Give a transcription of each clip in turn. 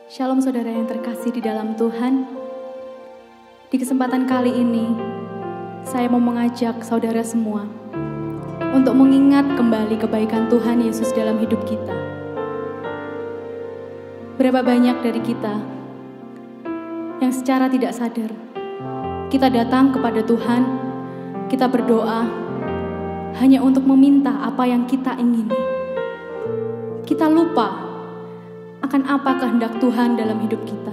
Shalom saudara yang terkasih di dalam Tuhan. Di kesempatan kali ini, saya mau mengajak saudara semua untuk mengingat kembali kebaikan Tuhan Yesus dalam hidup kita. Berapa banyak dari kita yang secara tidak sadar, kita datang kepada Tuhan, kita berdoa hanya untuk meminta apa yang kita ingini. Kita lupa akan apa kehendak Tuhan dalam hidup kita.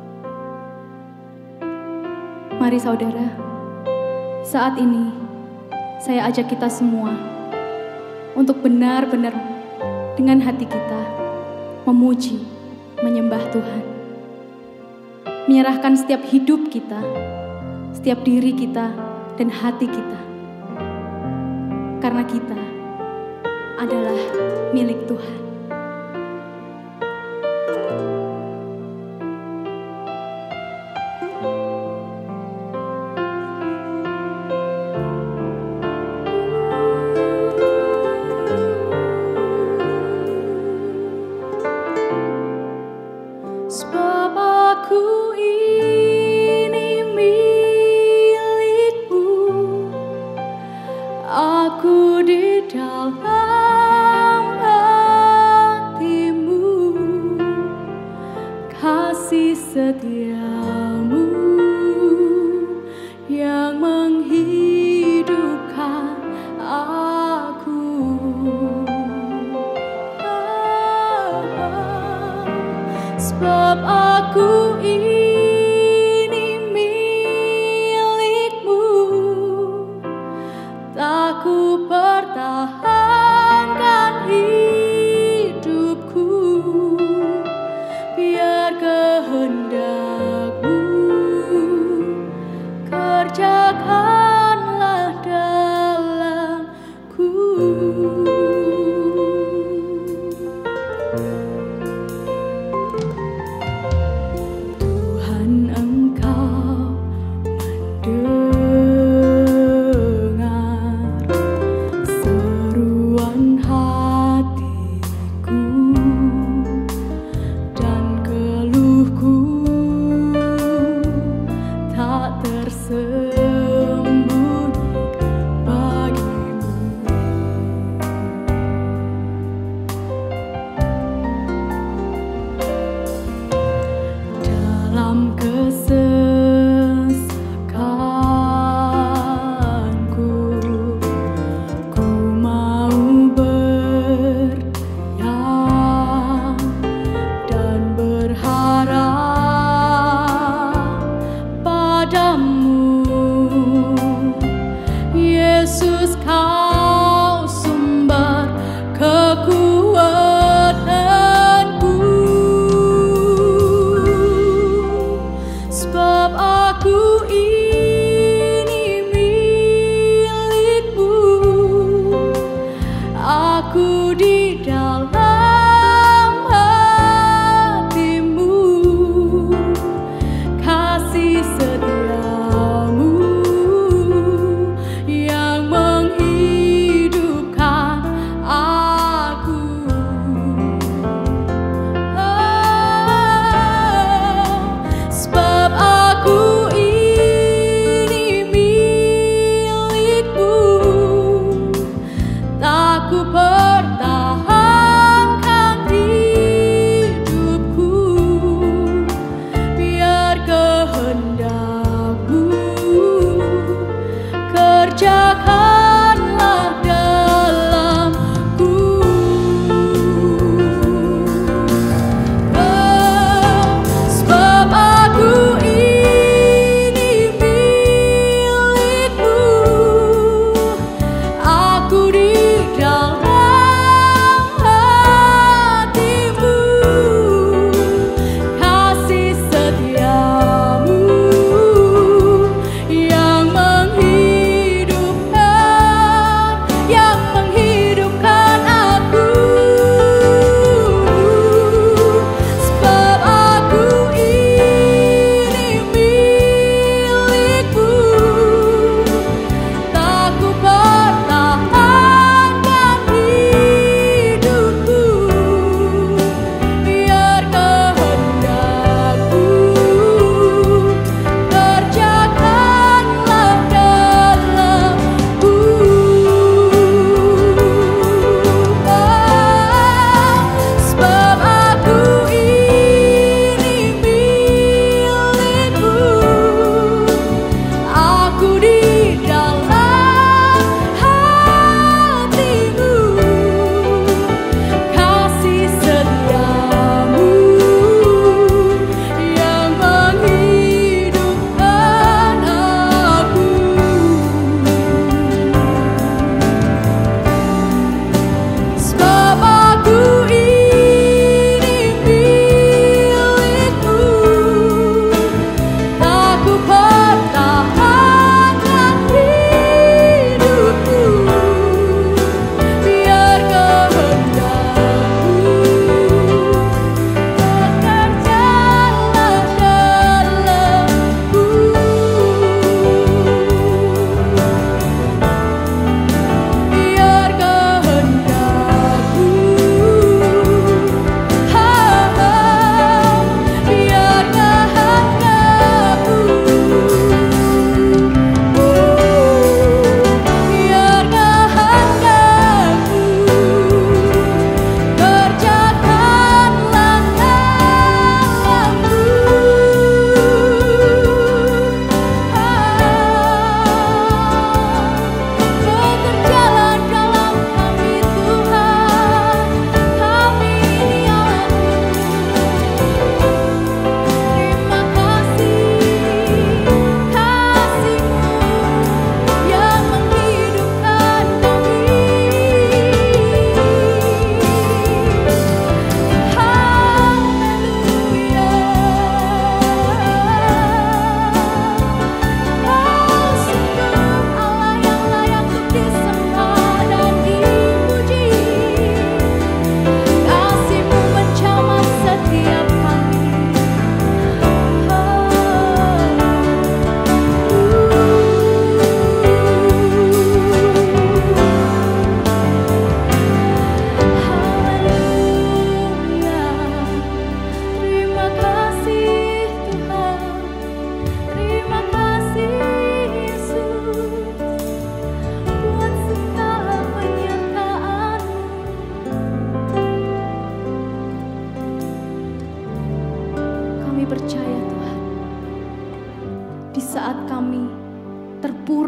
Mari saudara, saat ini saya ajak kita semua untuk benar-benar dengan hati kita memuji, menyembah Tuhan. Menyerahkan setiap hidup kita, setiap diri kita dan hati kita. Karena kita adalah milik Tuhan. Sebab aku ini milik-Mu, aku di dalam hati-Mu, kasih setia-Mu yang menghidupkan aku. Sebab aku ini milik-Mu, tak ku pertahankan hidupku, biar kehendak-Mu kerjakanlah dalamku.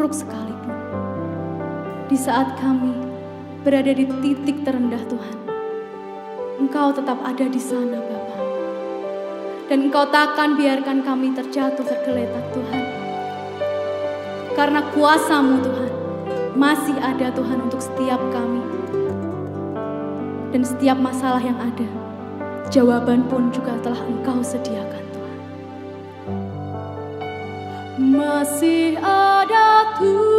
terpuruk sekalipun, di saat kami berada di titik terendah Tuhan, Engkau tetap ada di sana Bapa. Dan Engkau takkan biarkan kami terjatuh tergeletak Tuhan. Karena kuasa-Mu Tuhan masih ada Tuhan untuk setiap kami. Dan setiap masalah yang ada, jawaban pun juga telah Engkau sediakan Tuhan. Masih ada Tuhan